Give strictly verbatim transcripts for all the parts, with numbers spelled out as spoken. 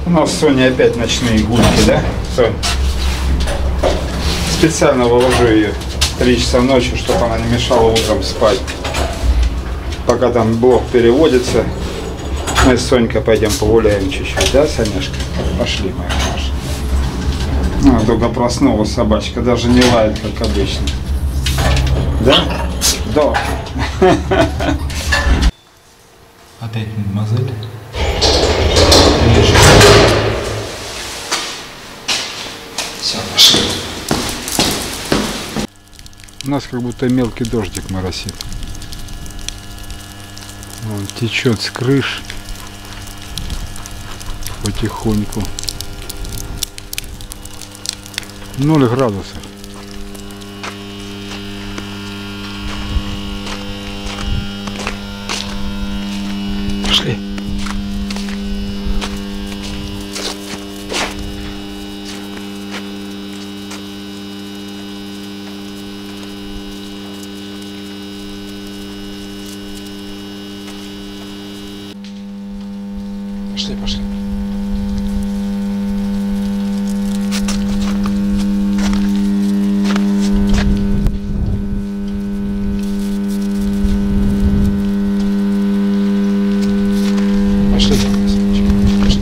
У нас с Соней опять ночные гульки, да, Сонь? Специально выложу ее в три часа ночи, чтобы она не мешала утром спать. Пока там блог переводится, мы с Сонькой пойдем погуляем чуть-чуть, да, Саняшка? Пошли, моя Маша. Ну, только проснулась собачка, даже не лает, как обычно. Да? Да. Опять мадемуазель. Все, пошли. У нас как будто мелкий дождик моросит. Он течет с крыш потихоньку. Ноль градусов. Пошли. Пошли, пошли. Пошли, пошли.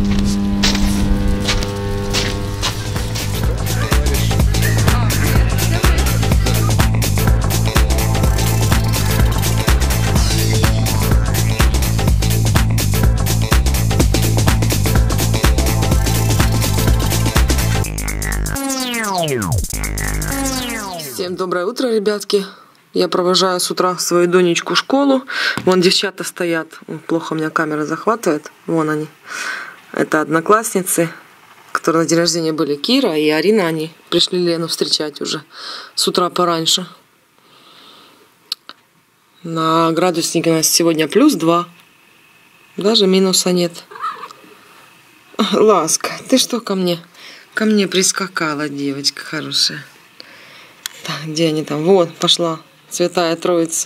Всем доброе утро, ребятки. Я провожаю с утра свою Донечку в школу. Вон девчата стоят. Плохо у меня камера захватывает. Вон они. Это одноклассницы, которые на день рождения были. Кира и Арина. Они пришли Лену встречать уже с утра пораньше. На градуснике у нас сегодня плюс два. Даже минуса нет. Ласка, ты что ко мне? Ко мне прискакала девочка хорошая. Так, где они там? Вот, пошла Святая Троица.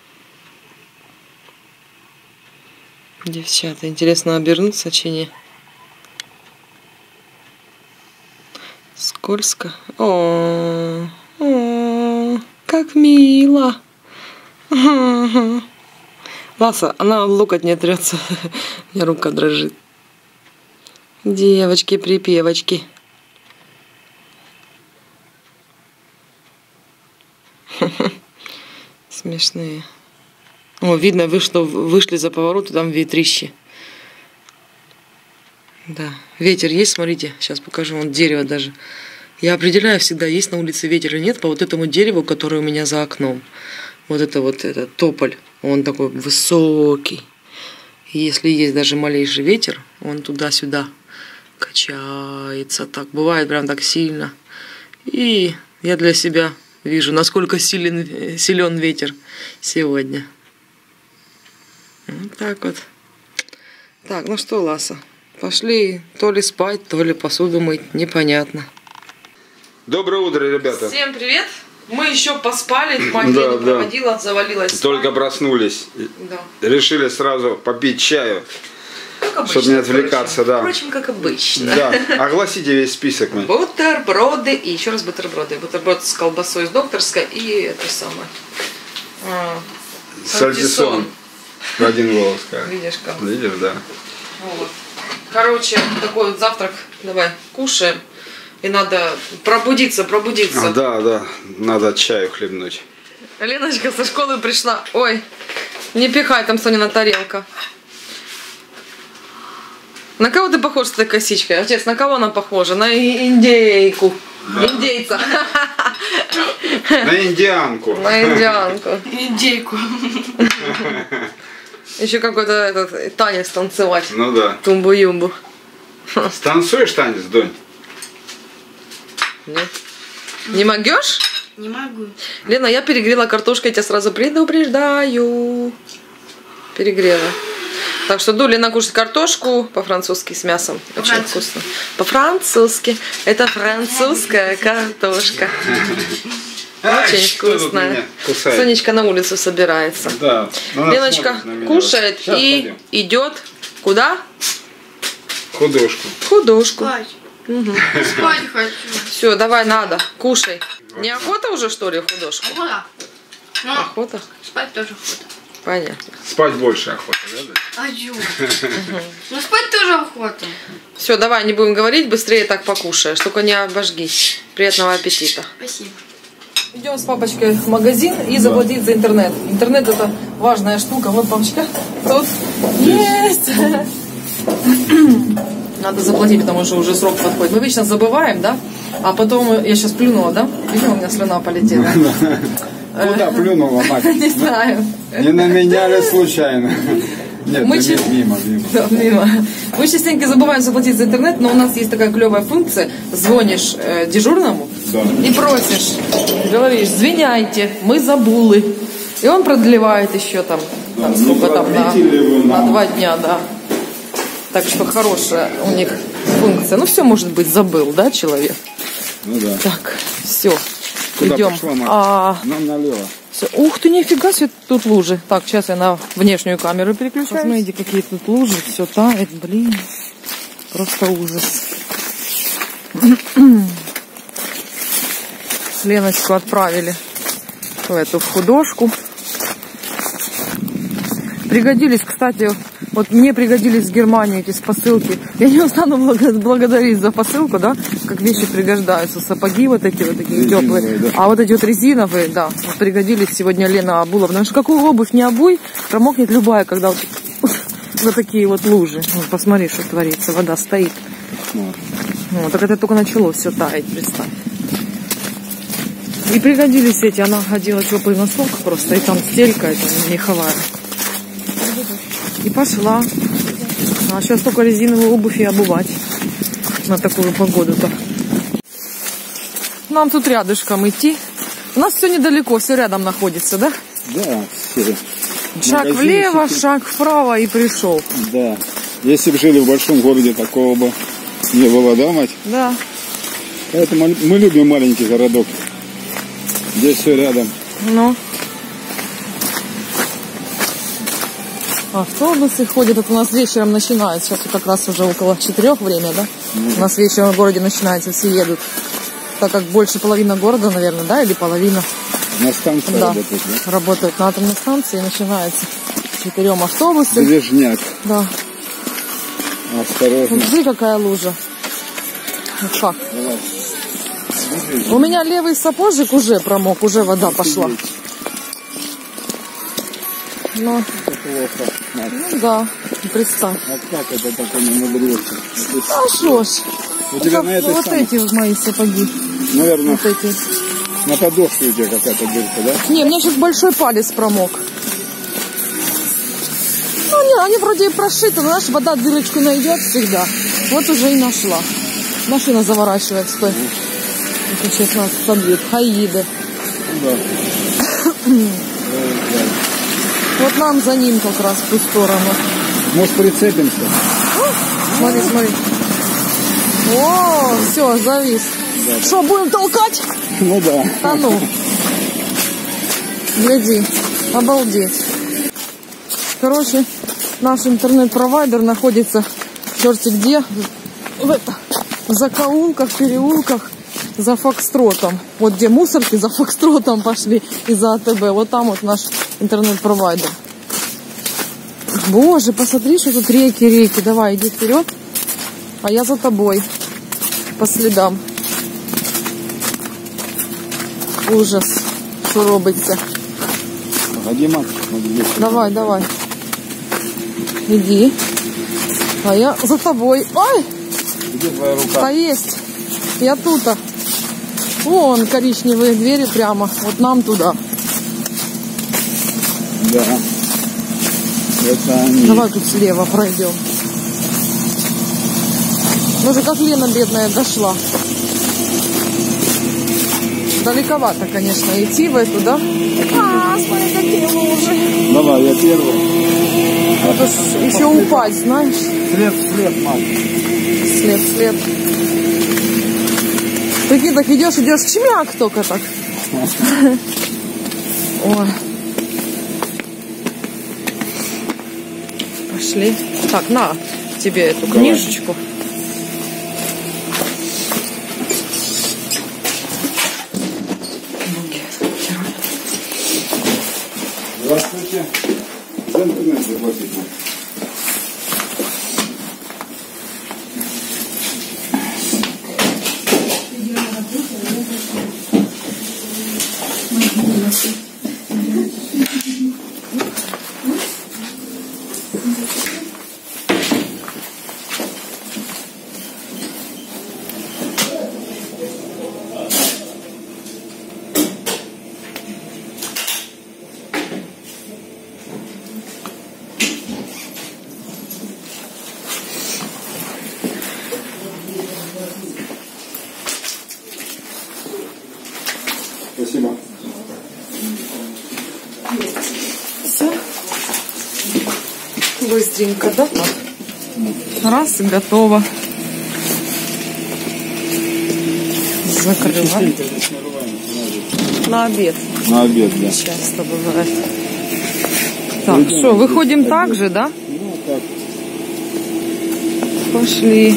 Девчата, интересно, обернуться, чи не? Скользко. О, о, как мило. Ласа, она в локоть не трется. У меня рука дрожит. Девочки-припевочки. Смешные. О, видно, вы что вышли за поворот, там ветрище. Да, ветер есть, смотрите, сейчас покажу, вон дерево даже. Я определяю всегда, есть на улице ветер или нет, по вот этому дереву, которое у меня за окном. Вот это вот, этот тополь, он такой высокий. И если есть даже малейший ветер, он туда-сюда качается так. Бывает прям так сильно. И я для себя вижу, насколько силен, силен ветер сегодня. Вот так вот. Так, ну что, Ласа, пошли то ли спать, то ли посуду мыть, непонятно. Доброе утро, ребята. Всем привет. Мы еще поспали, мать да, я не да. проводила, завалилась спать. Только проснулись. Да. Решили сразу попить чаю, Как обычно, чтобы не отвлекаться. впрочем. Да. Впрочем, как обычно. Да. Огласите весь список. Мы. Бутерброды и еще раз бутерброды. Бутерброд с колбасой из докторской и это самое. А, Сальтисон. В один голос. Как. Видишь как? Видишь, да. Вот. Короче, такой вот завтрак. Давай, кушаем. И надо пробудиться, пробудиться. А, да, да. Надо чаю хлебнуть. Леночка со школы пришла. Ой, не пихай там, Сонина тарелка. На кого ты похож с этой косичкой? Отец, на кого она похожа? На индейку. Да. Индейца. На индианку. На индианку. Индейку. Еще какой-то этот танец танцевать. Ну да. Тумбу-юмбу. Станцуешь танец, Донь? Нет. Не могешь? Не могу. Лена, я перегрела картошку, я тебя сразу предупреждаю. Перегрела. Так что, Ду, Лена кушает картошку по-французски с мясом. Очень вкусно. По-французски. Это французская картошка. Очень вкусная. Сонечка на улицу собирается. Да. Леночка кушает и идет куда? Художку. Художку. Спать. Угу. Спать хочу. Все, давай, надо, кушай. Неохота уже, что ли, художку? Охота. Ну, Охота? спать тоже охота. Понятно. Спать больше охота, да? Хочу. Ну спать тоже охота. Все, давай, не будем говорить, быстрее так покушаешь. Только не обожгись. Приятного аппетита. Спасибо. Идем с папочкой в магазин и заплатить за интернет. Интернет это важная штука. Вот папочка. Тут есть. Надо заплатить, потому что уже срок подходит. Мы вечно забываем, да? А потом я сейчас плюнула, да? Видимо, у меня слюна полетела. Куда плюнула, мать? Не знаю. Не на меня ли случайно? Нет, Мы да чи- мимо, мимо. Да, мимо. Мы частенько забываем заплатить за интернет, но у нас есть такая клевая функция. Звонишь э, дежурному Да. и просишь, говоришь, извиняйте, мы забыли. И он продлевает еще там, там Да, сколько не там, на, продлите ли вы на нам? два дня, да. Так что хорошая у них функция. Ну, все, может быть, забыл, да, человек? Ну да. Так, все. Куда Идем. пошла, мать? А, Нам налево. всё. Ух ты, нифига себе, тут лужи. Так, сейчас я на внешнюю камеру переключаюсь. Посмотрите, какие тут лужи, все тает, блин. Просто ужас. Леночку отправили в эту в художку. Пригодились, кстати, вот мне пригодились в Германии эти с посылки. Я не устану благодарить за посылку, да, как вещи пригождаются. Сапоги вот эти вот такие Резиновые, теплые. да. А вот эти вот резиновые, да, вот пригодились. Сегодня Лена обула. Потому что какую обувь не обуй, промокнет любая, когда вот, вот такие вот лужи. Вот, посмотри, что творится. Вода стоит. Вот. Вот, так это только начало все таять, представь. И пригодились эти. Она ходила теплый носок просто, и там стелька эта меховая. И пошла. А сейчас только резиновую обувь и обувать на такую погоду-то. Нам тут рядышком идти. У нас все недалеко, все рядом находится, да? Да, все. Шаг Магазинчики. влево, шаг вправо и пришел. Да. Если бы жили в большом городе, такого бы не было, да, мать? Да. Поэтому мы любим маленький городок. Здесь все рядом. Ну. Автобусы ходят. Это у нас вечером начинается. Сейчас как раз уже около четырех время, да? Ну, У нас вечером в городе начинается, все едут. Так как больше половина города, наверное, да? Или половина? На станции Да. работают, да? Работают на атомной станции. Начинается четырем автобусы. Движняк. Да. Осторожно. Смотри, какая лужа. Вот как? Давай. У меня левый сапожик уже промок, уже вода пошла. Ну, Плохо. Мать. ну да, представь. А как это так он умудрился? Это А что ж, У тебя как на этой вот самой- эти вот мои сапоги. Наверное, Вот эти. на подошве у тебя какая-то дырка, да? Не, мне сейчас большой палец промок. Ну, не, они вроде и прошиты, но знаешь, вода дырочку найдет всегда. Вот уже и нашла. Машина заворачивает, стой. Это сейчас нас собьют. Хаиды. Да. Вот нам за ним как раз в ту сторону. Может, прицепимся? Смотри, смотри. О, все, завис. Да. Что, будем толкать? Ну да. А ну. Гляди. Обалдеть. Короче, наш интернет-провайдер находится черти где. В, это, в закоулках, переулках. За Фокстротом. Вот где мусорки за Фокстротом пошли и за АТБ. Вот там вот наш интернет-провайдер. Боже, посмотри, что тут реки, реки. Давай, иди вперед. А я за тобой. По следам. Ужас. Что робиться. Погоди, мать. Давай, давай. Иди. А я за тобой. Ой, Где твоя рука? а есть. Я тут-то. Вон коричневые двери прямо. Вот нам туда. Да. Это они. Давай тут слева пройдем. Может, как Лена бедная дошла. Далековато, конечно, идти в эту, да? А, смотри, какие лужи. Давай, я первый. Это ж еще упасть, знаешь? След, след, мать. След, след. Прикинь, так идешь, идешь, чмяк только так. Ой. Пошли. Так, на, тебе эту Давай. книжечку. Здравствуйте. За интернет заплатить надо. Спасибо. Все. Быстренько, да? Раз и готово. Закрываем. На обед. На обед, да. Часто бывает. Так, что, выходим так же, да? Ну, так. Пошли.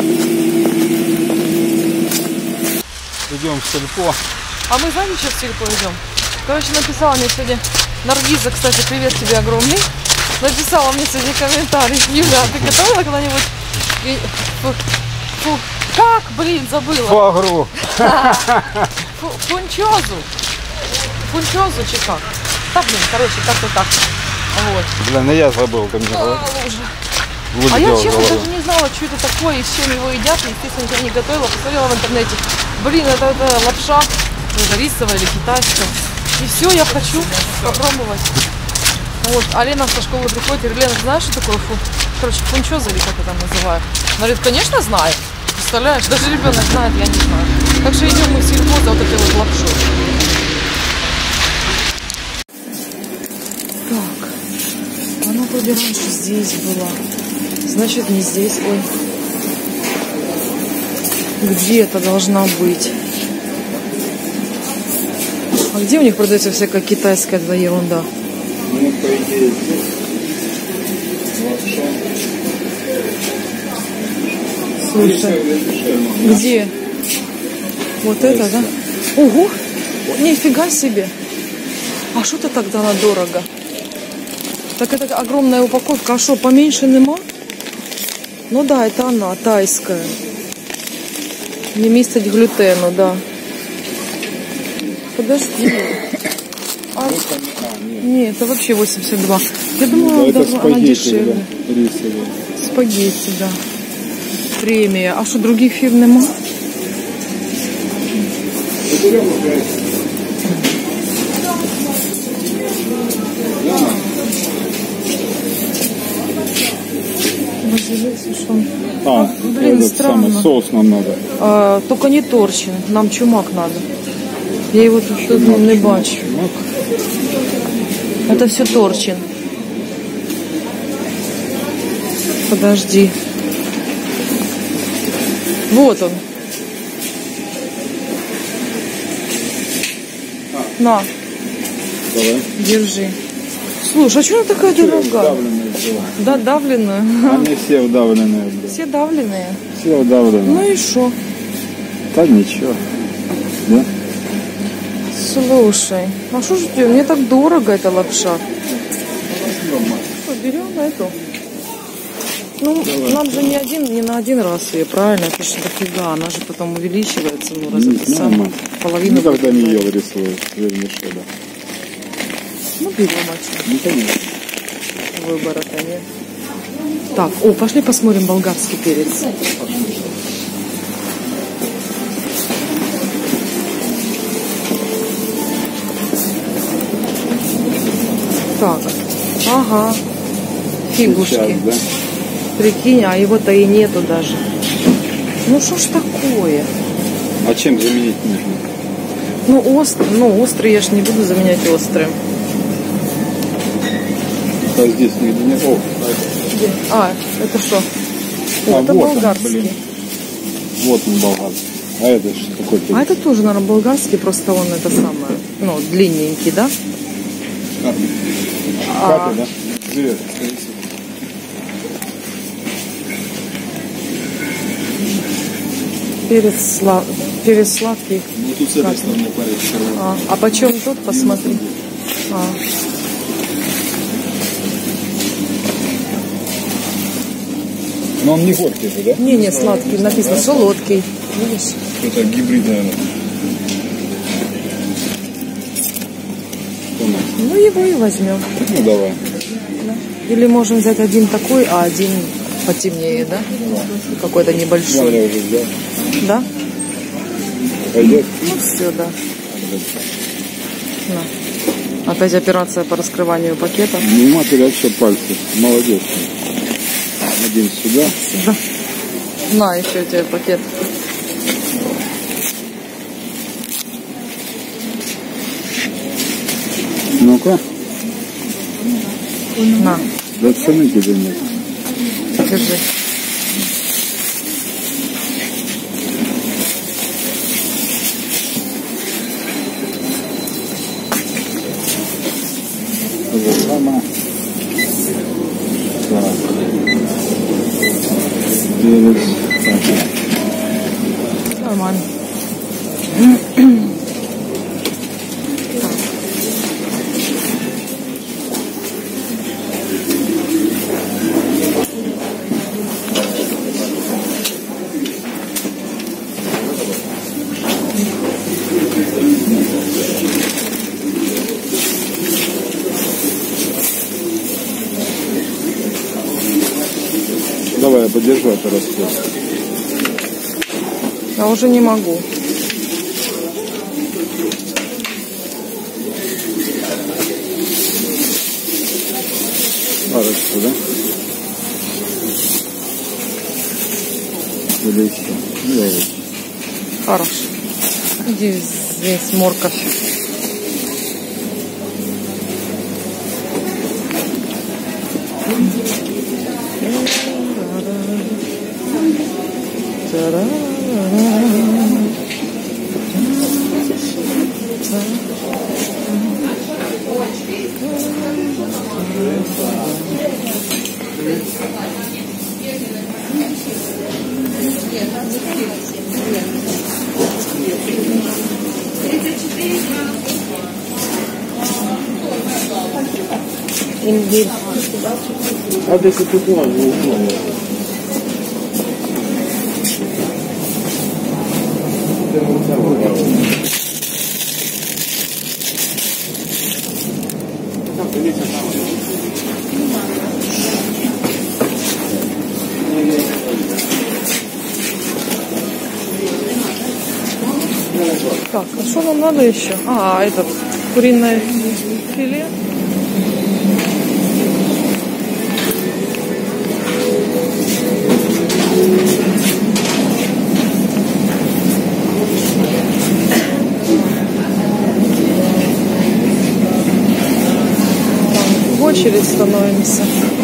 Идем в сельпо. А мы знаете, что в сельпо идем? Короче, написала мне сегодня Наргиза, кстати, привет тебе огромный. Написала мне сегодня комментарий. Юля, ты готовила когда-нибудь? И- Фу, фу, как, блин, забыла. Фуагру. Фу- Фунчозу. Фунчозу, чи как? Так, блин, короче, как-то так. Вот. Блин, ну я забыл, ты мне А, говорил. лужа. А я, Вылетело честно, головой. даже не знала, что это такое и с чем его едят. Естественно, я не готовила, посмотрела в интернете. Блин, это, это лапша, это рисовая или китайская. И все, я хочу попробовать. Вот, а Лена со школы приходит и говорит: Лена, знаешь, что такое фу? Короче, фунчоза или как это там называют? Она говорит: конечно, знаю. Представляешь, даже ребенок знает, я не знаю. Так что идем мы в сельпо за вот этой вот лапшой. Так, она вроде раньше здесь была. Значит, не здесь. Ой. Где-то должна быть. А где у них продается всякая китайская эта ерунда? Ну, по идее, здесь лапша. Слушай, где? Вот это, да? Ого! Нифига себе! А что ты так дала дорого? Так это огромная упаковка. А что, поменьше нема? Ну да, это она, тайская. Не містить глютену, да. Подожди. А, нет, это вообще восемьдесят два. Я думала, Да, это она, она дешевле. да, рисовые. Спагетти, да. Премия. А что, других фирм нема? Базилик сушен. А, блин, этот странно. самый соус нам надо. А, только не торчин. Нам чумак надо. Я его тут что не бачу. Чумак. Это все торчин. Подожди. Вот он. На, Давай. держи. Слушай, а что она такая дорогая? Давленные взяла. Да, давленную. Они все вдавленные, блин. Все давленные. Все вдавленные. Ну и что? Да ничего. Да? Слушай, а что же тебе? Мне так дорого эта лапша. Что, берем эту? Ну, Давай. нам же не один, не на один раз ее, правильно? Это же дофига, она же потом увеличивается, ну, раз Не это знаю, самое, половину. Ну, когда не покупает. ел, рисую, вернее, что, да. Ну, берем, а что? Ну, конечно. Выбора-то нет. Так, о, пошли посмотрим болгарский перец. Так, ага, фигушки. Сейчас, да? Прикинь, а его-то и нету даже. Ну что ж такое? А чем заменить нужно? Ну, острый, ну, острый я ж не буду заменять острым. А здесь нигде не... О, Где? А, это что? а Это вот он, болгарский. блин. Вот он болгарский. А это что такое? А это тоже, наверное, болгарский, просто он это самое, ну, длинненький, да? А, Катя, да? Привет. Перец, сла... Перец сладкий. Ну тут с этой стороны парень второй. А, а почем тут, посмотри. А. Но он не горький же, да? Не, не, сладкий, написано солодкий. Видишь? Это гибрид, наверное. Ну его и возьмем. Ну давай. Или можем взять один такой, а один потемнее, да? Какой-то небольшой. Вон я уже взял. Да? Пойдет? Ну все, да. На. Опять операция по раскрыванию пакета. Не матери вообще пальцы. Молодец. Один сюда. Да. На, еще у тебя пакет. Ну-ка. На, Да цены тебе нет. держи. Это самое. Так. Перец. Нормально. Давай я подержу это расход. Я уже не могу. Парочку, да? Или еще? Ну, давай. Хорошо. Иди здесь морковь. Имбирь. А ты тут не условия. Так, а что нам надо еще? А, этот куриное филе. В очередь становимся.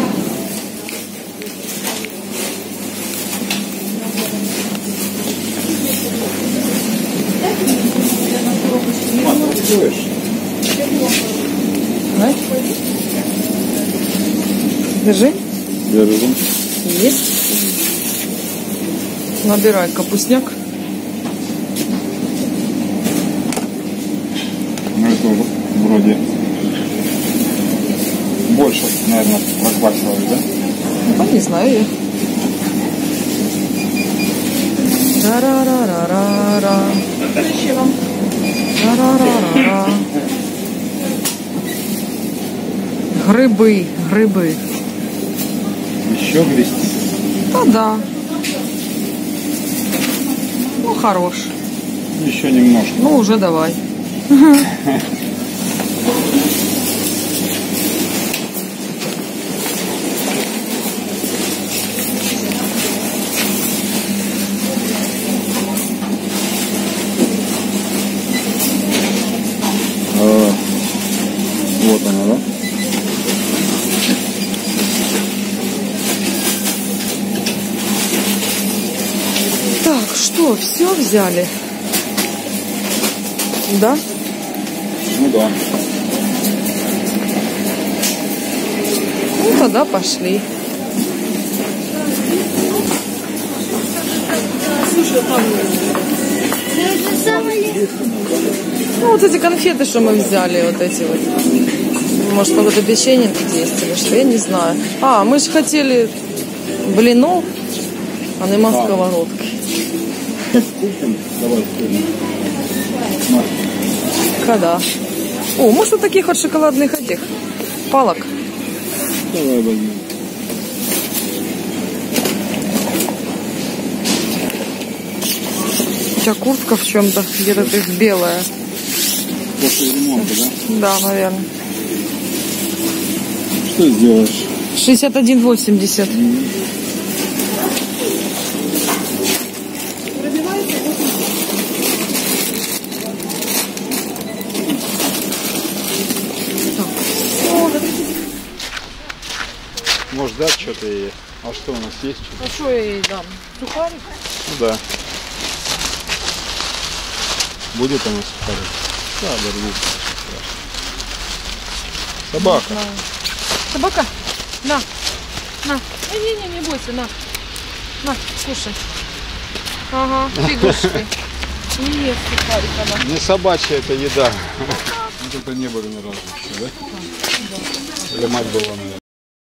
Да? Держи. Держу. Есть. Набирай капустняк. Ну это вроде больше, наверное, проквасилось, да? Ну, не знаю я. Ра-ра-ра-ра-ра-ра. Ра-ра-ра-ра-ра. Грибы, грибы. Еще грести. Да, да. Ну, хорош. Еще немножко. Ну, уже давай. А, вот она, да? Так, что, все взяли? Да? Ну да. Ну, тогда пошли. что там? Ну, вот эти конфеты, что мы взяли, вот эти вот. Может, какое-то печенье тут есть или что, я не знаю. А, мы же хотели блинов, а нема сковородки. Когда? О, может, вот таких вот шоколадных этих палок. Давай возьмем. У тебя куртка в чем-то, где-то ты белая. После ремонта, да? Да, наверное. Что сделаешь? шестьдесят один восемьдесят. Может дать что-то ей? А что у нас есть? Что-то? А что я ей дам? Сухарик? Ну да. Будет она сухарик? Да, дорогу. Собака. Не знаю. Собака? На. На. Не-не-не, не бойся, на. На, кушай. Ага, фигушки. Не ест сухарик она. Не собачья это еда. Мы тут не были ни разу еще, да? Или мать была, наверное.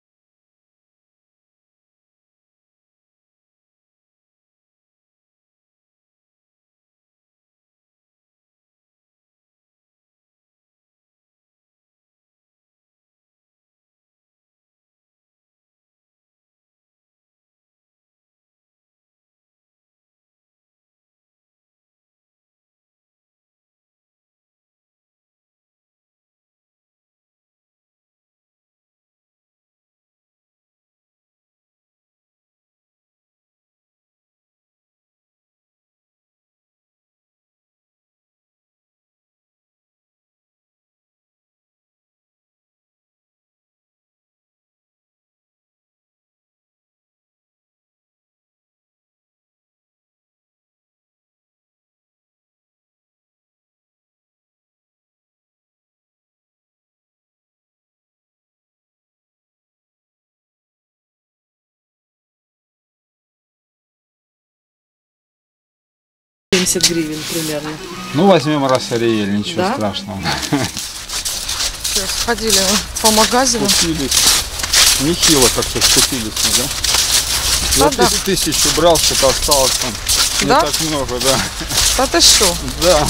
семьдесят гривен примерно. Ну, возьмем раз Ариэль, ничего Да? страшного. Все, сходили мы по магазину. Купились. Нехило как-то скупились, да? Да, Я да. тысячу брал, что-то осталось там. Не Да? так много, да. Да ты что? Да.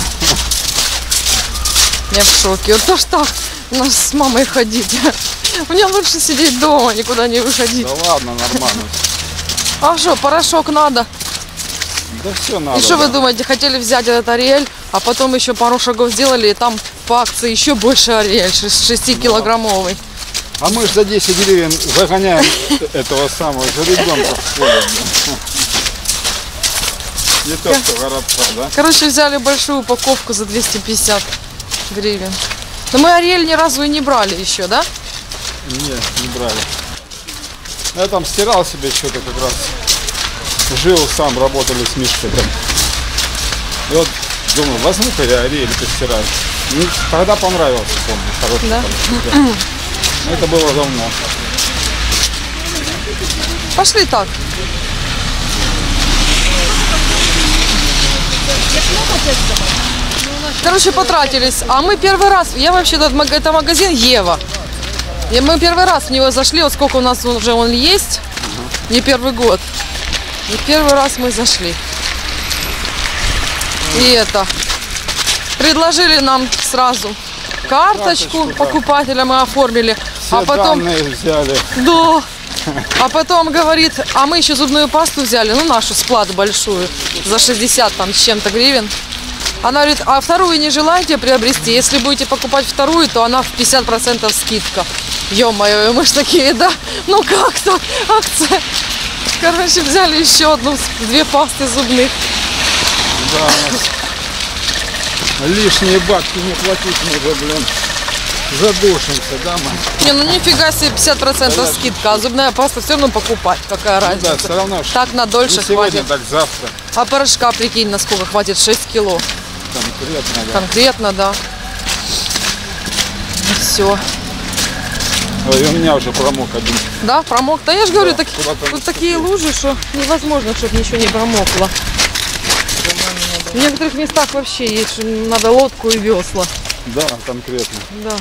Я в шоке. Вот то ж так у нас с мамой ходить. Мне лучше сидеть дома, никуда не выходить. Да ладно, нормально. А что, порошок надо? Да все надо. И что да. вы думаете, хотели взять этот Ариэль, а потом еще пару шагов сделали, и там по акции еще больше Ариэль, шестикилограммовый. А мы же за десять гривен загоняем этого самого же ребенка в школе. Не то, что городца, да? Короче, взяли большую упаковку за двести пятьдесят гривен. Но мы Ариэль ни разу и не брали еще, да? Нет, не брали. Я там стирал себе что-то как раз. Жил сам, работали с Мишкой там. И вот думаю, возьму-ка я Ариэль постираю. Ну, тогда понравился, помню, хороший. Да? хороший, да. Это было давно. Пошли так. Короче, потратились. А мы первый раз, я вообще, это магазин Ева. И мы первый раз в него зашли, вот сколько у нас уже он есть, не первый год. И первый раз мы зашли. И это, предложили нам сразу карточку, Карточку, да. покупателя мы оформили. Все а потом, данные взяли. да, а потом говорит, а мы еще зубную пасту взяли, ну нашу склад большую, за шестьдесят там с чем-то гривен. Она говорит, а вторую не желаете приобрести? Если будете покупать вторую, то она в пятьдесят процентов скидка. Ё-моё, мы ж такие, да, ну как-то акция. Короче, взяли еще одну, две пасты зубных. Да, лишние бабки не платить нужно, блин. Задушимся, да, мы? Не, ну нифига себе, пятьдесят процентов Да, скидка, а зубная паста все равно покупать, какая Ну, разница. да, все равно. ж Так на не дольше сегодня, хватит. так завтра. А порошка, прикинь, на сколько хватит? шесть кило. Конкретно, да. Конкретно, да. Все. Ой, у меня уже промок один. Да, промок. Да я же говорю, Да, так, куда-то тут такие лужи, что невозможно, чтобы ничего не промокло. В некоторых местах вообще есть, что надо лодку и весла. Да, конкретно. Да.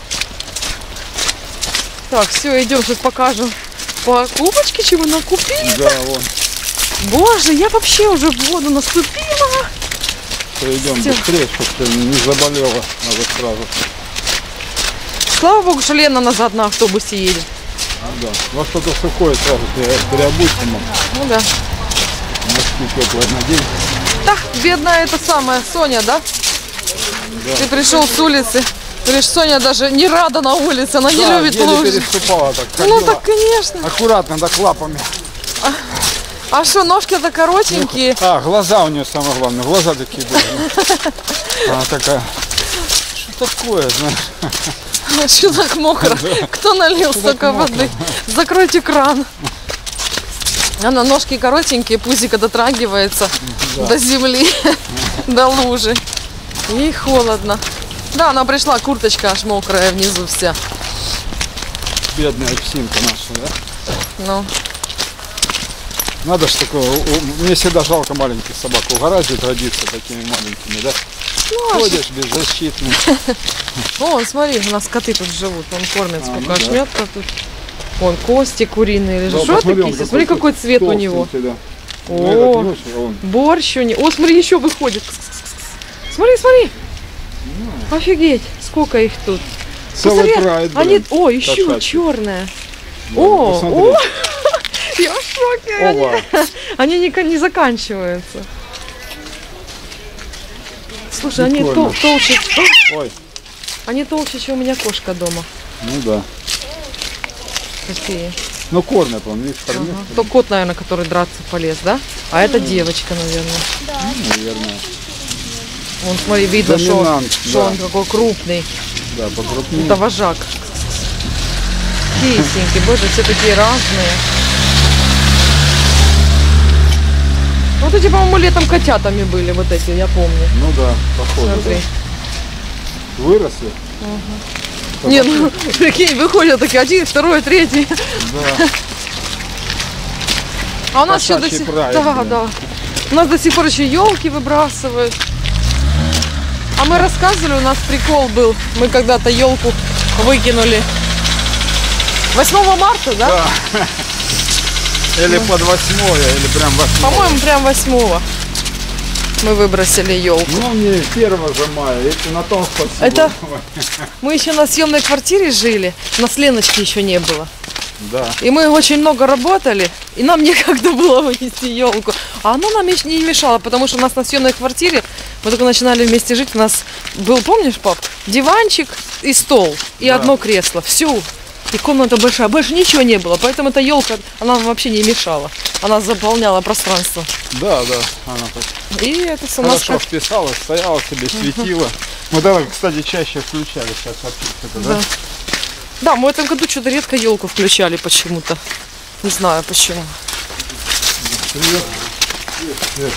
Так, все, идем, сейчас покажем покупочки, чего накупили. Да, вон. Боже, я вообще уже в воду наступила. Все, идем Всё. быстрее, чтобы ты не заболела. Надо сразу. Слава богу, что Лена назад на автобусе едет. Да. Во что-то сухое сразу переобуться. Ну да. Носки теплые надеть. Так, бедная это самая Соня, да? Да. Ты пришел с улицы. Говоришь, Соня даже не рада на улице, она не Да, любит еле лужи. переступала так. Ну ходила. так, конечно. Аккуратно, да, клапами. А что, ножки-то коротенькие? А, глаза у нее самое главное. Глаза такие были. Она такая, что такое, знаешь? Что так мокро? Кто налил столько воды? Закройте кран. Она ножки коротенькие, пузико дотрагивается до земли, до лужи. Ей холодно. Да, она пришла, курточка аж мокрая внизу вся. Бедная псинка наша, да? Ну, Надо ж такое, у- у- мне всегда жалко маленьких собак, угораздит родиться такими маленькими, да? ну а Ходишь беззащитный. вон, смотри, у нас коты тут живут. Он кормит, А, сколько ну да. ошметка тут. Вон, кости куриные лежат. Да, Что посмотри, это, он кися? Смотри, какой цвет у него. толстенький, да. О, Ну, этот не очень, а он. борщ у него. О, смотри, еще выходит. Кс-кс-кс-кс. Смотри, смотри. Офигеть, сколько их тут. Целый Посмотри, прайд, они... блин, О, еще кошачий. черная. Да, О, посмотри. о, я в шоке. Они, Ова. они не, не заканчиваются. Слушай, они Прикольно. тол- толще, Ой, они толще, чем у меня кошка дома. ну да. Какие? Ну кормят он, видишь, кормит. Ага. То кот, наверное, который драться полез, да? А это девочка, наверное. Ну, наверное. Вон, смотри, видно, что он, Доминант, что да. он такой крупный. Да, покрупнее. Это вожак. Кисенький, боже, все такие разные. Вот эти, по-моему, летом котятами были, вот эти, я помню. Ну да, похоже. Смотри. Да. Выросли. Не, ну, прикинь, выходят такие, один, второй, третий. Да. А у нас еще до Кошачий сих прайд, да, блин. да. У нас до сих пор еще елки выбрасывают. А мы рассказывали, у нас прикол был. Мы когда-то елку выкинули восьмого марта, да? Да. Или под восьмое, или прям восьмое. По-моему, прям восьмого мы выбросили елку. Ну, мне первого же мая, если на том спасибо. Это- Мы еще на съемной квартире жили, у нас Леночки еще не было. Да. И мы очень много работали, и нам некогда было вынести елку. А она нам не мешала, потому что у нас на съемной квартире, мы только начинали вместе жить, у нас был, помнишь, пап, диванчик и стол, и Да. одно кресло, все. И комната большая, больше ничего не было, поэтому эта елка, она нам вообще не мешала. Она заполняла пространство. Да, да. Она так И это у нас хорошо как... вписалась, стояла себе, светила. Мы тогда, кстати, чаще включали сейчас вообще это, да? Да. Да, мы в этом году что-то редко елку включали почему-то. Не знаю почему. Привет. Привет.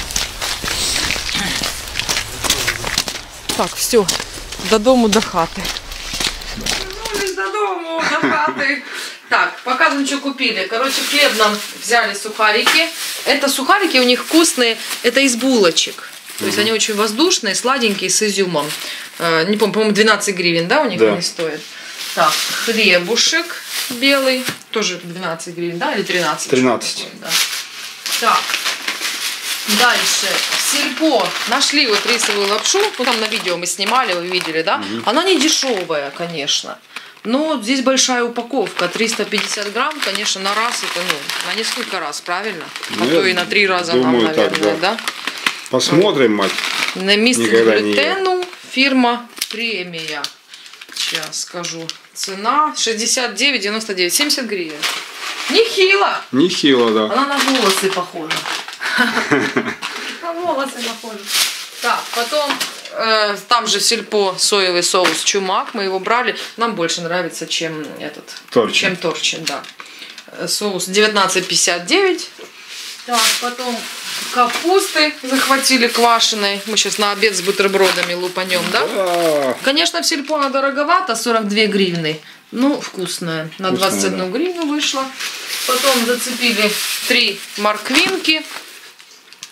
Так, все, до дому, до хаты. Вернулись до дому, до хаты. Так, показываем, что купили. Короче, хлеб нам взяли сухарики. Это сухарики у них вкусные, это из булочек. То есть они очень воздушные, сладенькие, с изюмом. Э, не помню, по-моему, двенадцать гривен, да, у них Да. они стоят. Так, хлебушек белый, тоже двенадцать гривен, да, или тринадцать? тринадцать. Да. Так, дальше. Сельпо. Нашли вот рисовую лапшу. Ну, там на видео мы снимали, вы видели, да? Она не дешевая, конечно. Но здесь большая упаковка. триста пятьдесят грамм, конечно, на раз это, ну, на несколько раз, правильно? А Ну, то я и на три раза думаю, нам, так, наверное, да? Посмотрим, мать. На миске Никогда не глютену фирма Премия. Сейчас скажу. Цена шестьдесят девять девяносто девять, семьдесят гривен. Нехило. Нехило, да. Она на волосы похожа. На волосы похожа. Так, потом э, там же сельпо соевый соус чумак. Мы его брали. Нам больше нравится, чем этот. Торчин. Чем торчин, да. Э, Соус девятнадцать пятьдесят девять. Так, потом капусты захватили квашеной. Мы сейчас на обед с бутербродами лупанем, да? Да. Конечно, в сельпо она дороговато, сорок две гривны. Ну, вкусная. На Вкусная, двадцать одну гривну вышла. Потом зацепили три морквинки.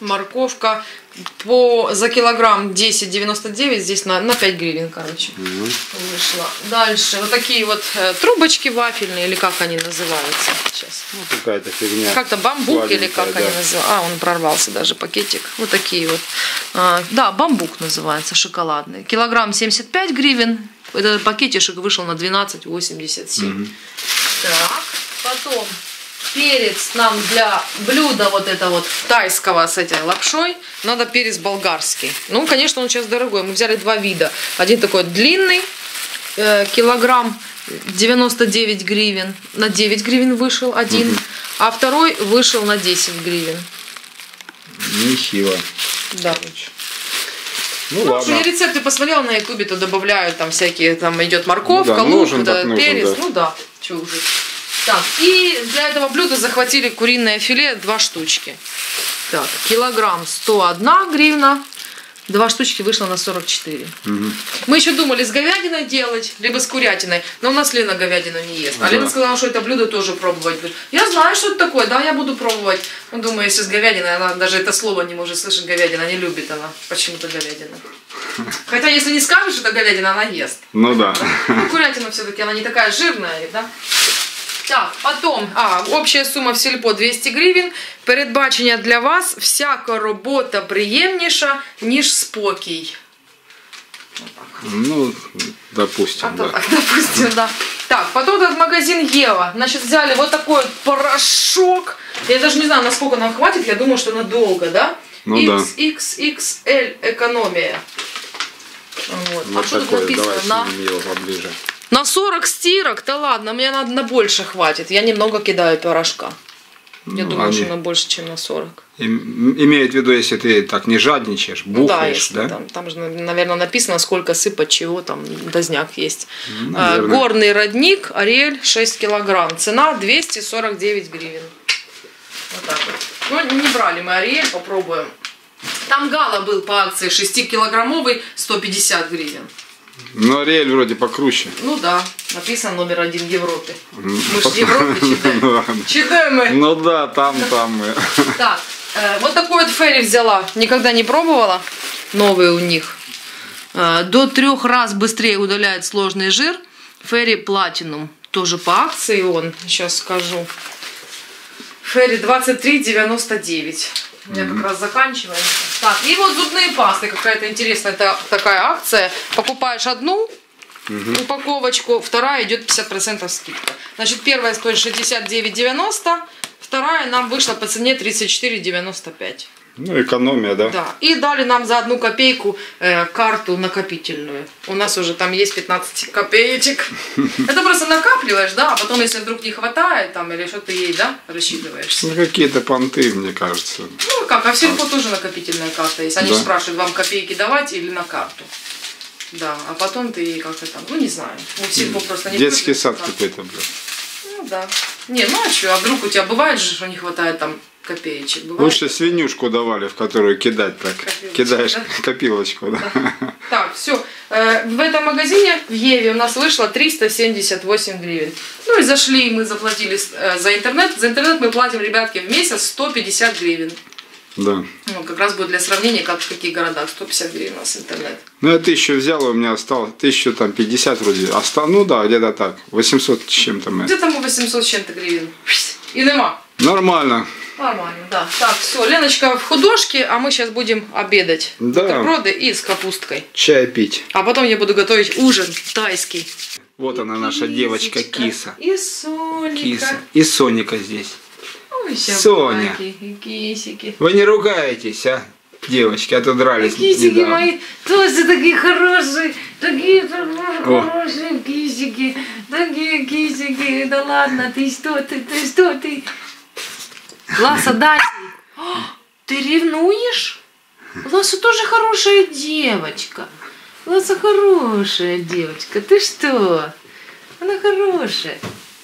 морковка по, за килограмм десять девяносто девять, здесь на, на пять гривен, короче, угу. вышла. Дальше вот такие вот э, трубочки вафельные, или как они называются сейчас? Ну, какая-то фигня. Как-то бамбук или как да. они называются. А, он прорвался даже, пакетик. Вот такие вот. А, да, бамбук называется, шоколадный. Килограмм семьдесят пять гривен. Этот пакетишек вышел на двенадцать восемьдесят семь. Угу. Так, потом... Перец нам для блюда вот это вот тайского с этой лапшой надо перец болгарский. Ну, конечно, он сейчас дорогой. Мы взяли два вида. Один такой длинный, э, килограмм девяносто девять гривен. На девять гривен вышел один. Угу. А второй вышел на десять гривен. Нехило. Да. Короче. Ну, ну ладно. Я рецепты посмотрела на ютубе, то добавляют там всякие, там идет морковка, ну, да, лук, нужен, да, нужен, перец. да. Ну да, что уже. Так, и для этого блюда захватили куриное филе два штучки. Так, килограмм сто одна гривна. Два штучки вышло на сорок четыре. Угу. Мы еще думали с говядиной делать, либо с курятиной. Но у нас Лена говядину не ест. А да. Лена сказала, что это блюдо тоже пробовать. Я знаю, что это такое, да, я буду пробовать. Ну, думаю, если с говядиной, она даже это слово не может слышать, говядина, не любит она почему-то говядину. Хотя, если не скажешь, что это говядина, она ест. Ну да. Ну, курятина все-таки, она не такая жирная, да? Так, потом, а, общая сума в сільпо двісті гривень. Передбачення для вас: всяка робота приємніша, ніж спокій. Ну, допустим, а да. Так, допустим, да. Так, потом этот магазин Ева. Значит, взяли вот такой порошок. Я даже не знаю, насколько нам хватит, я думаю, что надолго, да? Ну икс икс икс эль экономия. Вот. Вот а что такой, тут написано? давай На... его поближе. На сорок стирок? Да ладно, мне надо на больше хватит. Я немного кидаю порошка. Я ну, думаю, они... что на больше, чем на сорок. Имеет в виду, если ты так не жадничаешь, бухаешь, да? да? Там, там же, наверное, написано, сколько сыпать, чего там, дозняк есть. Наверное. Горный родник, Ариэль, шесть килограмм. Цена двести сорок девять гривен. Вот так вот. Ну, не брали мы Ариэль, попробуем. Там Гала был по акции шестикилограммовый, сто пятьдесят гривен. Ну, Ариэль вроде покруче. Ну да, написано номер один в Европе. Мы же в Европе читаем. Читаем мы. Ну да, там, там мы. Так, э, вот такой вот ферри взяла. Никогда не пробовала. Новый у них. Э, до трех раз быстрее удаляет сложный жир. Ферри Platinum. Тоже по акции он. Сейчас скажу. Ферри двадцать три девяносто девять. У меня как раз заканчивается. Так, и вот зубные пасты. Какая-то интересная это, такая акция. Покупаешь одну угу. упаковочку, вторая идет пятьдесят процентов скидка. Значит, первая стоит шестьдесят девять девяносто, вторая нам вышла по цене тридцать четыре девяносто пять. Ну, экономия, да? Да. И дали нам за одну копейку э, карту накопительную. У нас уже там есть пятнадцать копеечек. Это просто накапливаешь, да, а потом, если вдруг не хватает, там, или что-то ей, да, рассчитываешься. Ну, какие-то понты, мне кажется. Ну, как, а в сельпо тоже накопительная карта есть. Они да. спрашивают, вам копейки давать или на карту. Да, а потом ты как-то там, ну, не знаю. Ну, в сельпо просто не детский сад какой-то, блин. Ну, да. Не, ну, а что, а вдруг у тебя бывает же, что не хватает там копеечек? Бывает? Лучше свинюшку давали, в которую кидать так. Копилочку, кидаешь да? копилочку, да. да. Так, все. В этом магазине, в Еве, у нас вышло триста семьдесят восемь гривен. Ну и зашли, мы заплатили за интернет. За интернет мы платим, ребятки, в месяц сто пятьдесят гривен. Да. Ну, как раз будет для сравнения, как в каких городах. сто пятьдесят гривен у нас интернет. Ну, я тысячу взял, у меня осталось тысячу там пятьдесят вроде. Осталось, ну да, где-то так. восемьсот с чем-то мы. Где-то мы восемьсот с чем-то гривен. И нема. Нормально. Нормально, да. Так, все, Леночка в художке, а мы сейчас будем обедать. Да. Бутерброды и с капусткой. Чай пить. А потом я буду готовить ужин тайский. Вот она, наша Кисечка. девочка Киса. И Соника. Киса. И Соника здесь. Ой, Соня. И кисики. Вы не ругаетесь, а? Девочки, а то дрались. Кисики недавно. мои тоже такие хорошие. Такие хорошие кисики. Такие кисики. Да ладно, ты что ты, ты что ты? Ласа, дай. Ты ревнуешь? Ласа тоже хорошая девочка. Ласа хорошая девочка. Ты что? Она хорошая.